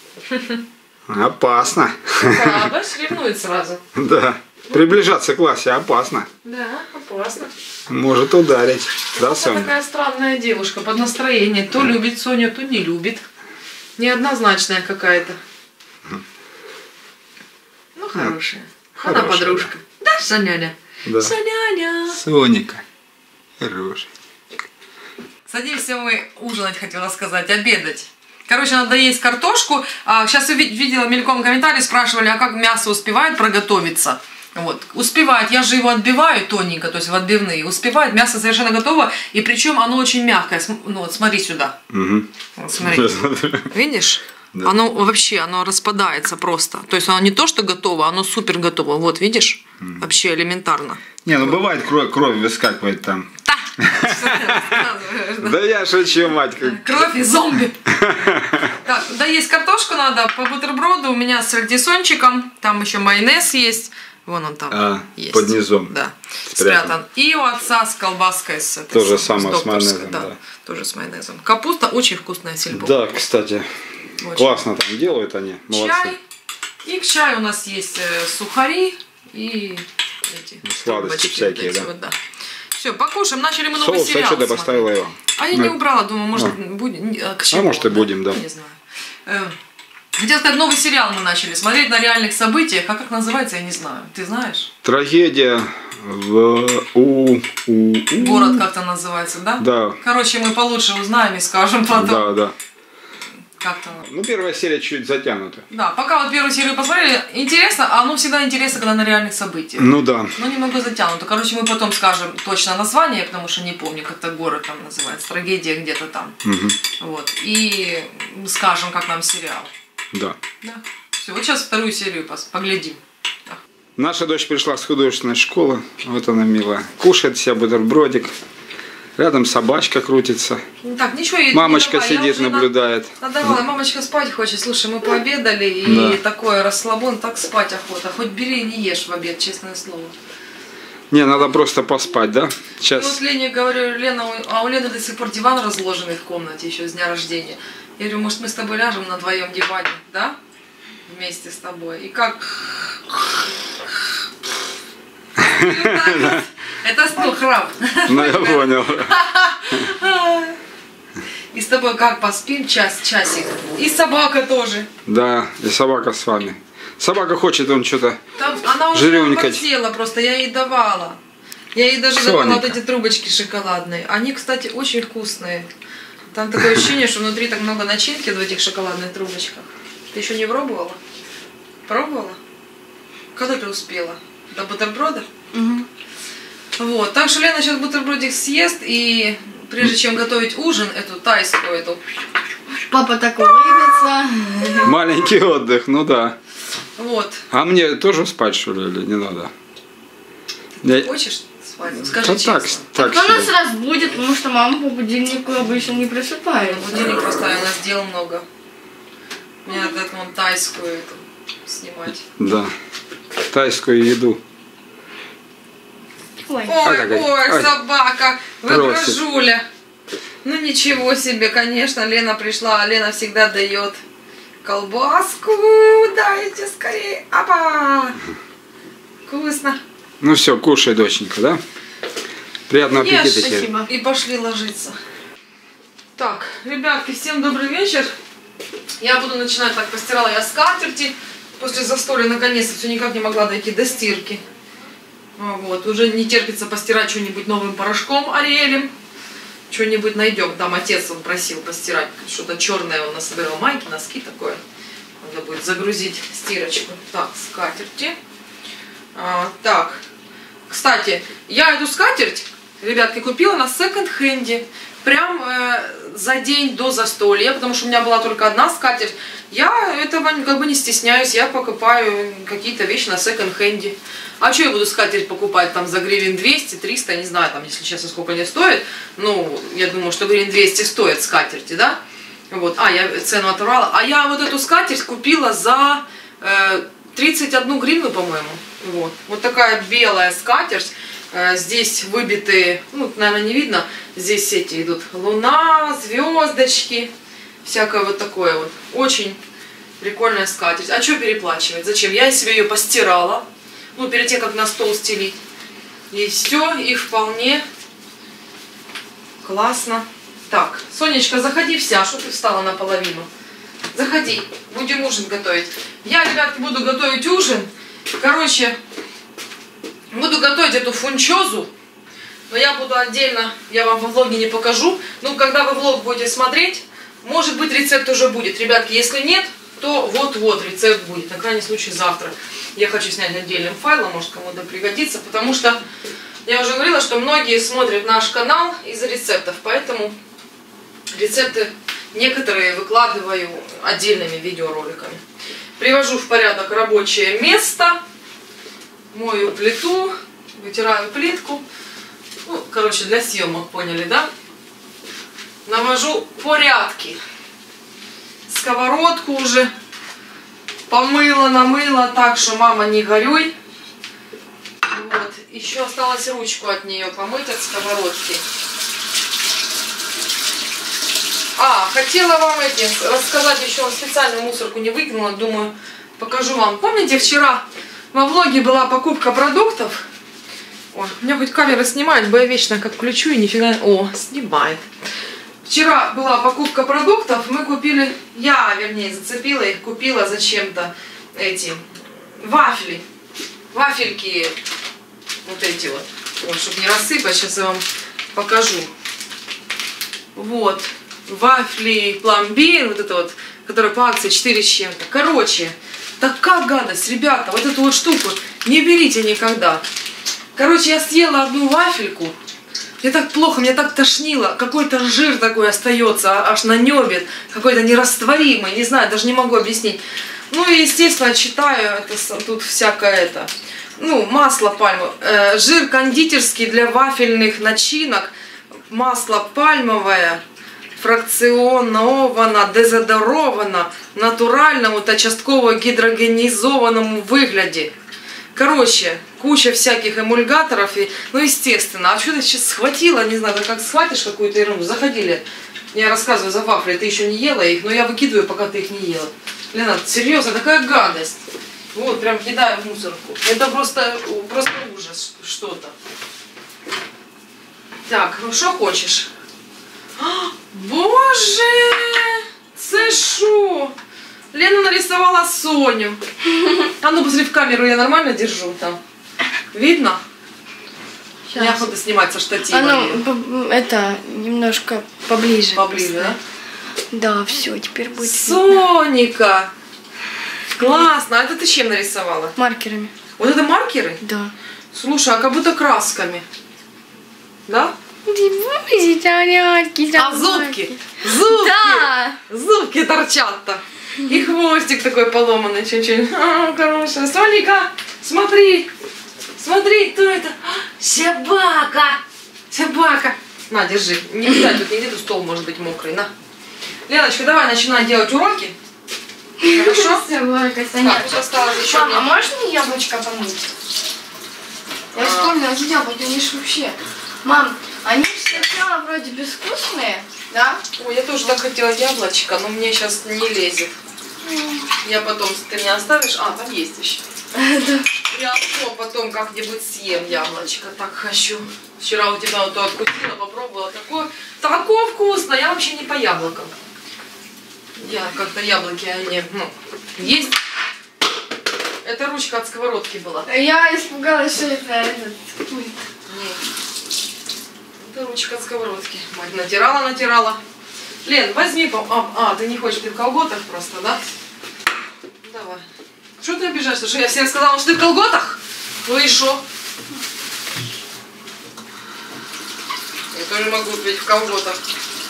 Опасно. А, бачишь, ревнует сразу. Да. Приближаться к Ласе опасно. Да, опасно. Может ударить. Да, Соня? Такая странная девушка под настроение. То любит Соню, то не любит. Неоднозначная какая-то. Ну, хорошая. Хорошая, Она подружка. Да, Соняля? Да. Соняня. Соника. Хороший. Садимся мы ужинать, хотела сказать, обедать. Короче, надо есть картошку. А, сейчас видела мельком комментарии, спрашивали, а как мясо успевает проготовиться? Вот. Успевает, я же его отбиваю тоненько, то есть в отбивные. Успевает, мясо совершенно готово, и причем оно очень мягкое. Ну вот, смотри сюда. Угу. Вот, смотри. Видишь? Да. Оно вообще, оно распадается просто. То есть оно не то, что готово, оно супер готово. Вот, видишь? Mm. Вообще элементарно. Не, ну бывает кровь, кровь выскакивает там. Да я шучу, мать. Кровь и зомби. Так, да, есть картошку надо по бутерброду. У меня с сальдисончиком. Там еще майонез есть. Вон он там а, есть. Под низом. Да, спрятан. спрятан. И у отца с колбаской. С этой, То же с, самое с, с майонезом. Да, да. тоже с майонезом. Капуста очень вкусная, сельпо. Да, кстати. Очень. Классно там делают они. Молодцы. Чай. И к чаю у нас есть сухари и эти сладости всякие, эти, да. Вот, да. Все, покушаем. Начали мы новый Соус, сериал. А что ты поставила его? А я ну, не убрала, думаю, может а. будем. К чему? А может и будем, да. Не знаю. Хотела сказать, новый сериал мы начали смотреть на реальных событиях. А как называется, я не знаю. Ты знаешь? Трагедия в у, у, у. Город как-то называется, да? Да. Короче, мы получше узнаем и скажем потом. Да, да. Как-то. Ну, первая серия чуть затянута. Да, пока вот первую серию посмотрели, интересно, а оно всегда интересно, когда на реальных событиях. Ну да. Но немного затянуто. Короче, мы потом скажем точно название, потому что не помню, как-то город там называется, трагедия где-то там. Угу. Вот. И скажем, как нам сериал. Да. Да. Все, вот сейчас вторую серию поглядим. Да. Наша дочь пришла с художественной школы. Вот она милая. Кушает себя бутербродик. Рядом собачка крутится. Так, ничего ей мамочка не давай, сидит, наблюдает. Надавала, мамочка спать хочет. Слушай, мы пообедали, и да. такое расслабон, так спать охота. Хоть бери и не ешь в обед, честное слово. Не, надо просто поспать, да? Сейчас. И вот Лене говорю, Лена, а у Лены до сих пор диван разложенный в комнате еще с дня рождения. Я говорю, может, мы с тобой ляжем на твоем диване, да? Вместе с тобой. И как... Это стул храп. Ну, я понял. И с тобой как поспим час, часик. И собака тоже. Да, и собака с вами. Собака хочет, он что-то она уже хотела просто, я ей давала. Я ей даже Соника. давала вот эти трубочки шоколадные. Они, кстати, очень вкусные. Там такое ощущение, что внутри так много начинки в этих шоколадных трубочках. Ты еще не пробовала? Пробовала? Когда ты успела? До бутерброда? Угу. Вот, так что Лена сейчас бутербродик съест, и прежде чем готовить ужин, эту тайскую, эту... Папа так улыбится. Маленький отдых, ну да. Вот. А мне тоже спать, что ли, или не надо? Ты Я... хочешь спать? Скажи да честно. так, так Кто нас разбудит, потому что мама по будильнику обычно не просыпается. Будильник поставил, у нас дел много. Мне надо эту вон тайскую эту снимать. Да, тайскую еду. Ой, ой, ой, ой, ой. собака, Просит. выгружуля. Ну ничего себе, конечно, Лена пришла, а Лена всегда дает колбаску. Дайте скорее. Апа! Вкусно. Ну все, кушай, доченька, да? Приятного Ешь, аппетита тебе. спасибо. И пошли ложиться. Так, ребятки, всем добрый вечер. Я буду начинать, так, постирала я скатерти. После застолья наконец-то все никак не могла дойти до стирки. Вот, уже не терпится постирать что-нибудь новым порошком Ариэлем. Что-нибудь найдем. Там отец он просил постирать. Что-то черное он насобирал. Майки, носки такое. Надо будет загрузить стирочку. Так, скатерти. А, так. Кстати, я эту скатерть, ребятки, купила на секонд-хенде. Прям э, за день до застолья. Потому что у меня была только одна скатерть. Я этого как бы не стесняюсь. Я покупаю какие-то вещи на секонд-хенде. А что я буду скатерть покупать там за гривен двести-триста, не знаю, там, если честно, сколько они стоят. Ну, я думаю, что гривен двести стоит скатерти, да? Вот, а, я цену оторвала. А я вот эту скатерть купила за э, тридцать одну гривну, по-моему. Вот. Вот такая белая скатерть. Э, здесь выбиты, ну, наверное, не видно. Здесь эти идут луна, звездочки. Всякое вот такое вот. Очень прикольная скатерть. А что переплачивать? Зачем? Я себе ее постирала. Ну, перед тем, как на стол стелить. И все, и вполне классно. Так, Сонечка, заходи вся, что ты встала наполовину. Заходи, будем ужин готовить. Я, ребятки, буду готовить ужин. Короче, Буду готовить эту фунчозу. Но я буду отдельно, я вам во влоге не покажу. Ну, когда вы влог будете смотреть, может быть, рецепт уже будет. Ребятки, если нет, то вот-вот рецепт будет. На крайний случай завтра. Я хочу снять отдельным файлом, может кому-то пригодится. Потому что я уже говорила, что многие смотрят наш канал из-за рецептов. Поэтому рецепты некоторые выкладываю отдельными видеороликами. Привожу в порядок рабочее место. Мою плиту. Вытираю плитку. Ну, короче, для съемок, поняли, да? Навожу порядки. Сковородку уже помыла, намыла так, что мама не горюй. Вот. Еще осталось ручку от нее помыть, от сковородки. А, хотела вам эти рассказать, еще специально мусорку не выкинула, думаю, покажу вам. Помните, вчера во влоге была покупка продуктов? Ой, у меня хоть камера снимает, бо я вечно как включу и нифига... О, снимает. Вчера была покупка продуктов, мы купили, я, вернее, зацепила их, купила зачем-то эти вафли, вафельки, вот эти вот, вот, чтобы не рассыпать, сейчас я вам покажу. Вот, вафли, пломбир, вот это вот, который по акции четыре с чем-то. Короче, такая гадость, ребята, вот эту вот штуку не берите никогда. Короче, я съела одну вафельку. Мне так плохо, мне так тошнило. Какой-то жир такой остается, аж на небе. Какой-то нерастворимый, не знаю, даже не могу объяснить. Ну и, естественно, читаю, это, тут всякое это. Ну, масло пальмовое. Э, жир кондитерский для вафельных начинок. Масло пальмовое. Фракционовано, дезодоровано. Натуральному, то частково гидрогенизованному выгляде. Короче, куча всяких эмульгаторов, и, ну, естественно. А что ты сейчас схватила, не знаю, как схватишь какую-то ерунду. Заходили, я рассказываю за вафли, ты еще не ела их, но я выкидываю, пока ты их не ела. Лена, серьезно, такая гадость. Вот, прям кидаю в мусорку. Это просто, просто ужас что-то. Так, ну что хочешь? А, боже, це шо? Лена нарисовала Соню. А ну посмотри в камеру, я нормально держу там. Видно? Сейчас. Неохота снимать со штатива. А ну, это, немножко поближе. Поближе, да? Да, все, теперь будет... Соника! Классно! А это ты чем нарисовала? Маркерами. Вот это маркеры? Да. Слушай, а как будто красками. Да? А зубки? Зубки! Да! Зубки торчат-то. И хвостик такой поломанный чуть-чуть. А, хорошая. Соника, смотри. Смотри, кто это? Собака. Собака. На, держи. Не видать, тут нигде, тут стол может быть мокрый. На. Леночка, давай начинай делать уроки. Хорошо? Собака, Так, тут осталось еще... Мам, а можешь мне яблочко помыть? Я А. вспомнила, эти яблоки, они ж вообще... Мам, они сначала вроде безвкусные, да? Ой, я тоже так хотела яблочко, но мне сейчас не лезет. Я потом, ты мне оставишь? А, там есть еще. Я потом как-нибудь съем яблочко, так хочу. Вчера у тебя вот то откусила, попробовала. Такое, такое вкусно. Я вообще не по яблокам. Я как-то яблоки, они, ну, есть. Это ручка от сковородки была. Я испугалась, что это этот... Нет. Это ручка от сковородки. Мать натирала, натирала. Лен, возьми, пом... а, а, ты не хочешь, ты в колготах просто, да? Давай. Что ты обижаешься? Что я всем сказала, что ты в колготах? Ну и шо? Я тоже могу быть в колготах.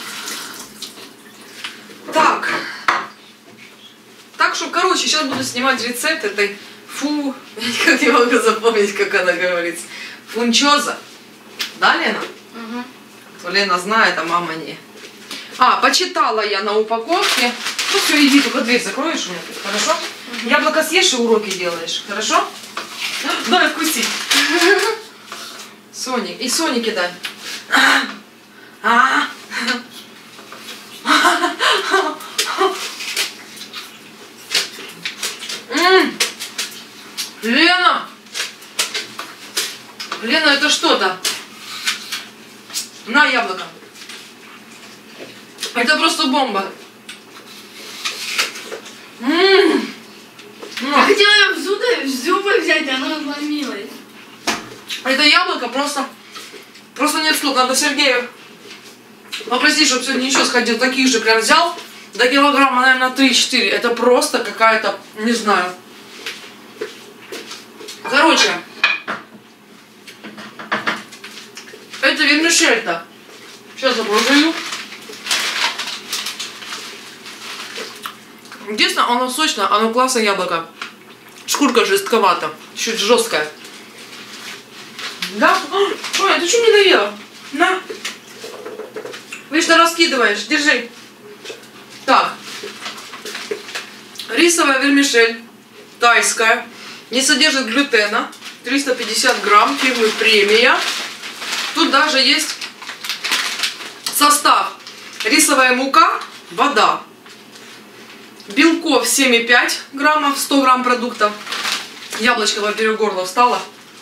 Так. Так что, короче, сейчас буду снимать рецепт этой фу... Я никак не могу запомнить, как она говорится. Фунчоза. Да, Лена? Угу. Лена знает, а мама не. А, почитала я на упаковке. Ну все, иди, только дверь закроешь у меня тут, хорошо? Угу. Яблоко съешь и уроки делаешь, хорошо? Дай вкуси. Соник, и Сонике дай. А. М-м. Лена! Лена, это что-то? На яблоко. Это просто бомба. М-м-м. Я хотела ее в зубы, в зубы взять, она разломилась. Это яблоко просто, просто нет слов. Надо Сергею попросить, чтобы сегодня еще сходил, таких же прям взял, до килограмма, наверное, три-четыре. Это просто какая-то, не знаю. Короче, это вермишель-то. Сейчас я прожую. Единственное, оно сочное, оно классное яблоко. Шкурка жестковата, чуть жесткая. Да? Ой, а ты что не доела? На. Вечно раскидываешь, держи. Так. Рисовая вермишель, тайская, не содержит глютена, триста пятьдесят грамм, фирмы Премия. Тут даже есть состав: рисовая мука, вода. Белков семь и пять граммов, сто грамм продуктов. Яблочко поперек горла встало.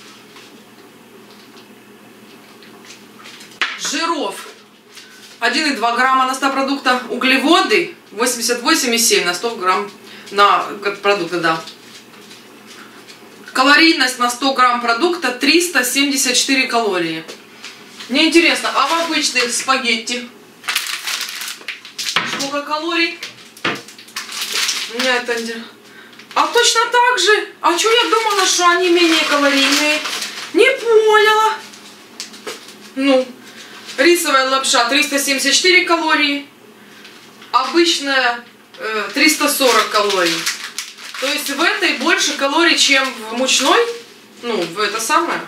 Жиров один и два грамма на сто продукта. Углеводы восемьдесят восемь и семь на сто грамм на продукты, да. Калорийность на сто грамм продукта триста семьдесят четыре калории. Мне интересно, а в обычных спагетти сколько калорий? Нет, а точно так же? А что я думала, что они менее калорийные? Не поняла. Ну, рисовая лапша триста семьдесят четыре калории, обычная э, триста сорок калорий. То есть в этой больше калорий, чем в мучной. Ну, в это самое.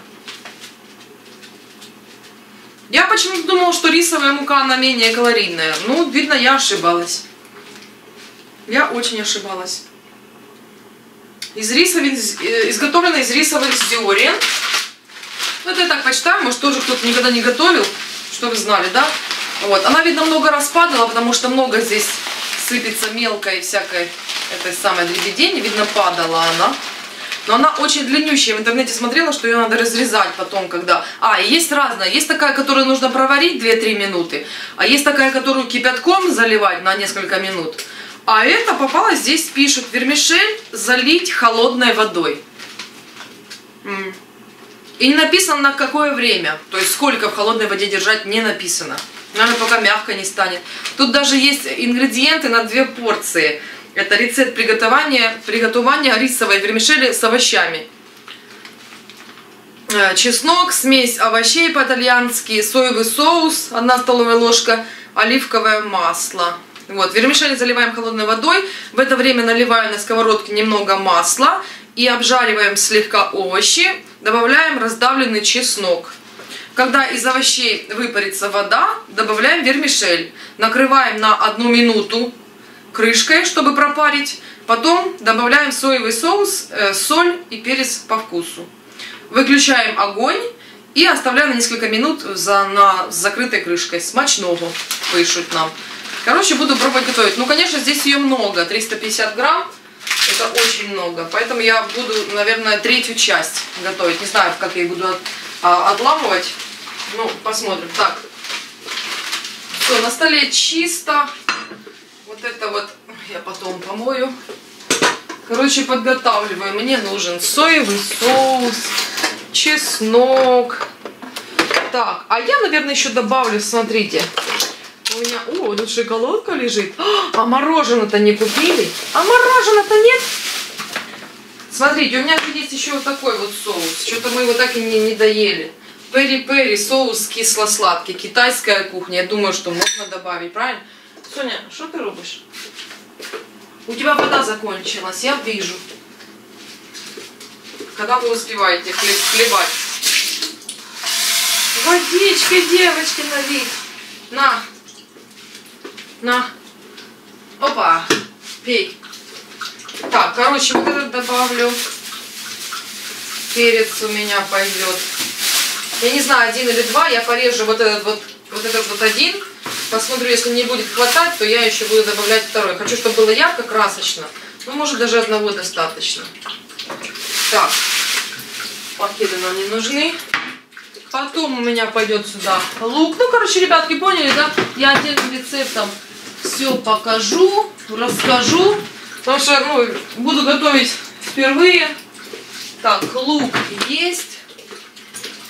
Я почему-то думала, что рисовая мука, она менее калорийная. Ну, видно, я ошибалась. Я очень ошибалась. Из рисовых, изготовлена из рисовых зерен. Ну, это я так почитаю, может, тоже кто-то никогда не готовил, что вы знали, да? Вот. Она, видно, много распадала, потому что много здесь сыпется мелкой всякой этой самой дребедени. Видно, падала она. Но она очень длиннющая. В интернете смотрела, что ее надо разрезать потом, когда... А, и есть разная. Есть такая, которую нужно проварить две-три минуты. А есть такая, которую кипятком заливать на несколько минут. А это попалось, здесь пишут: вермишель залить холодной водой. И не написано, на какое время. То есть сколько в холодной воде держать, не написано. Наверное, пока мягко не станет. Тут даже есть ингредиенты на две порции. Это рецепт приготовления, приготовления рисовой вермишели с овощами. Чеснок, смесь овощей по-итальянски, соевый соус, одна столовая ложка, оливковое масло. Вот, вермишель заливаем холодной водой. В это время наливаем на сковородке немного масла и обжариваем слегка овощи. Добавляем раздавленный чеснок. Когда из овощей выпарится вода, добавляем вермишель. Накрываем на одну минуту крышкой, чтобы пропарить. Потом добавляем соевый соус, э, соль и перец по вкусу. Выключаем огонь и оставляем на несколько минут за, на, с закрытой крышкой. Смачного, пишут нам. Короче, буду пробовать готовить. Ну, конечно, здесь ее много. триста пятьдесят грамм. Это очень много. Поэтому я буду, наверное, третью часть готовить. Не знаю, как я буду от, а, отламывать. Ну, посмотрим. Так. Все, на столе чисто. Вот это вот я потом помою. Короче, подготавливаю. Мне нужен соевый соус, чеснок. Так, а я, наверное, еще добавлю, смотрите. У меня, о, тут шоколадка лежит. А мороженое-то не купили? А мороженое-то нет? Смотрите, у меня же есть еще вот такой вот соус. Что-то мы его так и не, не доели. Пери-пери, соус кисло-сладкий. Китайская кухня. Я думаю, что можно добавить, правильно? Соня, что ты робишь? У тебя вода закончилась, я вижу. Когда вы успеваете хлебать? Водички, девочки, налить. На. На. Опа. Пей. Так, короче, вот этот добавлю. Перец у меня пойдет. Я не знаю, один или два. Я порежу вот этот вот, вот этот вот один. Посмотрю, если не будет хватать, то я еще буду добавлять второй. Хочу, чтобы было ярко, красочно. Ну, может, даже одного достаточно. Так. Пакеты нам не нужны. Потом у меня пойдет сюда лук. Ну, короче, ребятки, поняли, да? Я отдельным рецептом все покажу, расскажу. Потому что, ну, буду готовить впервые. Так, лук есть.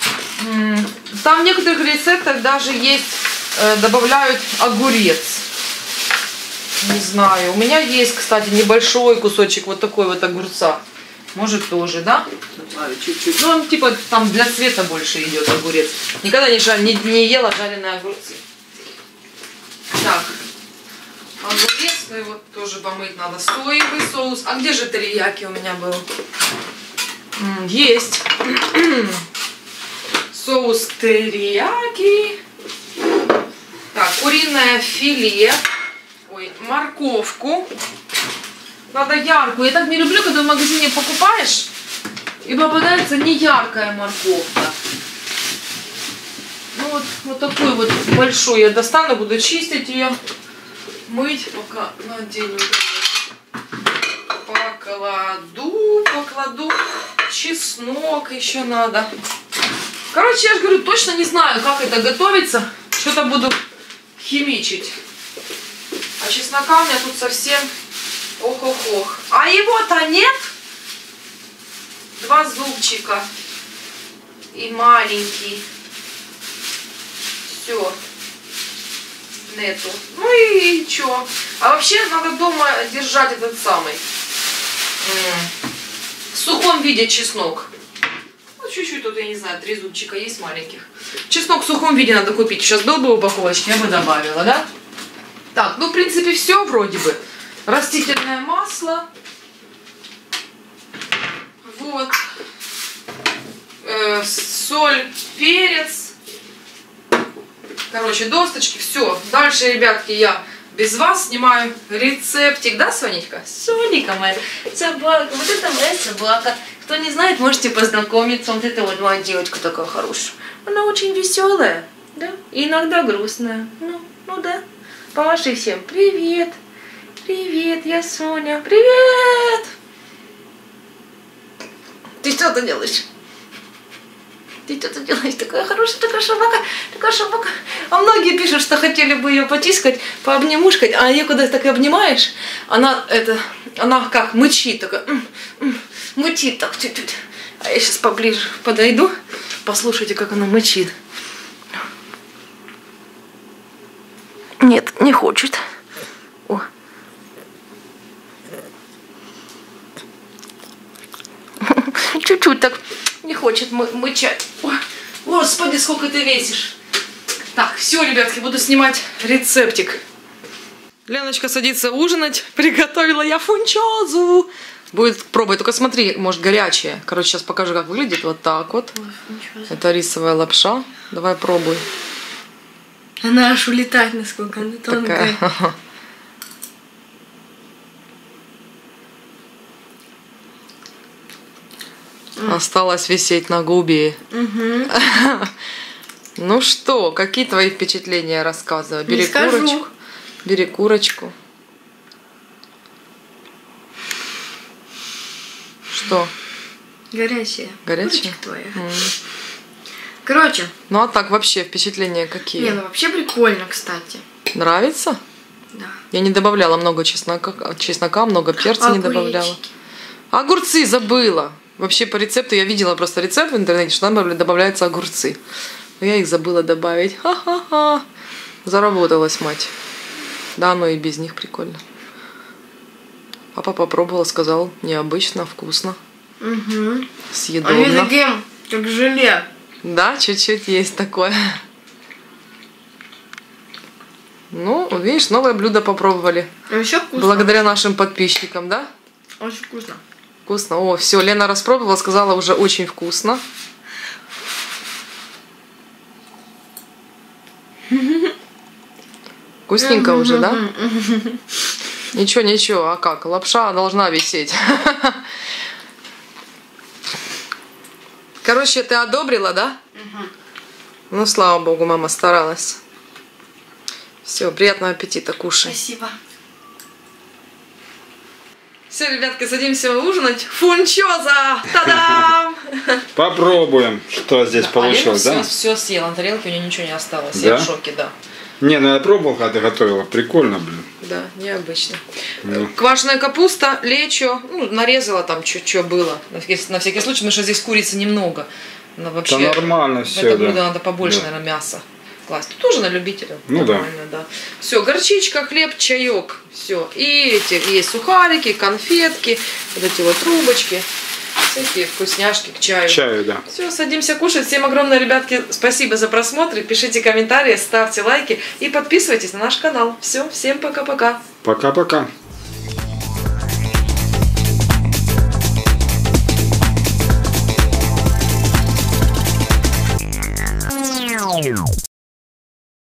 Там в некоторых рецептах даже есть, э, добавляют огурец. Не знаю. У меня есть, кстати, небольшой кусочек вот такой вот огурца. Может тоже, да? Добавлю чуть-чуть. Ну, он типа там для цвета больше идет огурец. Никогда не, жар... не, не ела жареные огурцы. Так. Огурец, ну его тоже помыть надо. Соевый соус. А где же терияки у меня был? М, есть. Соус терияки. Так, куриное филе. Ой, морковку. Надо яркую. Я так не люблю, когда в магазине покупаешь, и попадается не яркая морковка. Ну вот, вот такую вот большую я достану, буду чистить ее, мыть, пока надену. Покладу, покладу чеснок еще надо. Короче, я же говорю, точно не знаю, как это готовится. Что-то буду химичить. А чеснока у меня тут совсем ох-ох-ох. А его-то нет. Два зубчика. И маленький. Все. Нету. Ну и чё. А вообще надо дома держать этот самый. В сухом виде чеснок. Ну, чуть-чуть тут, я не знаю, три зубчика есть маленьких. Чеснок в сухом виде надо купить. Сейчас был бы в упаковочке, я бы добавила, да? Так, ну, в принципе, все вроде бы. Растительное масло. Вот. Э, соль, перец. Короче, досточки. Все. Дальше, ребятки, я без вас снимаю рецептик. Да, Сонечка? Соника моя собака. Вот это моя собака. Кто не знает, можете познакомиться. Вот это вот моя девочка такая хорошая. Она очень веселая. Да? И иногда грустная. Ну, ну да. Помаши всем. Привет. Привет, я Соня. Привет. Ты что-то делаешь? Ты что-то делаешь? Такая хорошая, такая собака, такая собака. А многие пишут, что хотели бы ее потискать, пообнимушкать, а ее когда так и обнимаешь, она это, она как мычит, такая, м -м, мычит так чуть-чуть. А я сейчас поближе подойду, послушайте, как она мычит. Нет, не хочет. О. Чуть-чуть так не хочет мы мычать. О, Господи, сколько ты весишь. Так, все, ребятки, буду снимать рецептик. Леночка садится ужинать. Приготовила я фунчозу. Будет пробовать. Только смотри, может горячая. Короче, сейчас покажу, как выглядит. Вот так вот. Ой, это рисовая лапша. Давай пробуй. Она аж улетает, насколько она тонкая. Такая. Осталось висеть на губе. Угу. Ну что, какие твои впечатления, рассказывай? Бери Не скажу. курочку. Бери курочку. Что? Горячая. Горячая? Курочка твоя. Mm. Короче. Ну а так вообще впечатления какие? Не, ну вообще прикольно, кстати. Нравится? Да. Я не добавляла много чеснока, чеснока много перца а не добавляла. Огурцы забыла. Вообще по рецепту я видела просто рецепт в интернете, что там добавляются огурцы. Но я их забыла добавить. Ха-ха-ха. Заработалась мать. Да, но и без них прикольно. Папа попробовал, сказал, необычно, вкусно. Угу. Съедобно. Они такие, как желе. Да, чуть-чуть есть такое. Ну, видишь, новое блюдо попробовали. А еще вкусно. Благодаря нашим подписчикам, да? Очень вкусно. Вкусно. О, все, Лена распробовала, сказала, уже очень вкусно. Вкусненько уже, да? Ничего, ничего, а как? Лапша должна висеть. Короче, ты одобрила, да? Ну, слава богу, мама старалась. Все, приятного аппетита, кушай. Спасибо. Все, ребятки, садимся ужинать. Фунчоза! Та-дам! Попробуем, что здесь Да, получилось, а Лена да? Все, все съела, на тарелке у нее ничего не осталось. Да? Я в шоке, да. Не, ну я пробовал, когда ты готовила. Прикольно, блин. Да, необычно. Ну. Квашеная капуста, лечо, ну, нарезала там, что было. На всякий, на всякий случай, потому что здесь курицы немного. Но вообще, да нормально в все, это да. блюдо надо побольше, Да. наверное, мяса класть. Тут тоже на любителя. Ну да. Нормально, да. Все, горчичка, хлеб, чаек. Все. И эти есть сухарики, конфетки, вот эти вот трубочки. Всякие вкусняшки к чаю. К чаю, да. Все, садимся кушать. Всем огромное, ребятки, спасибо за просмотр. Пишите комментарии, ставьте лайки и подписывайтесь на наш канал. Все, всем пока-пока. Пока-пока.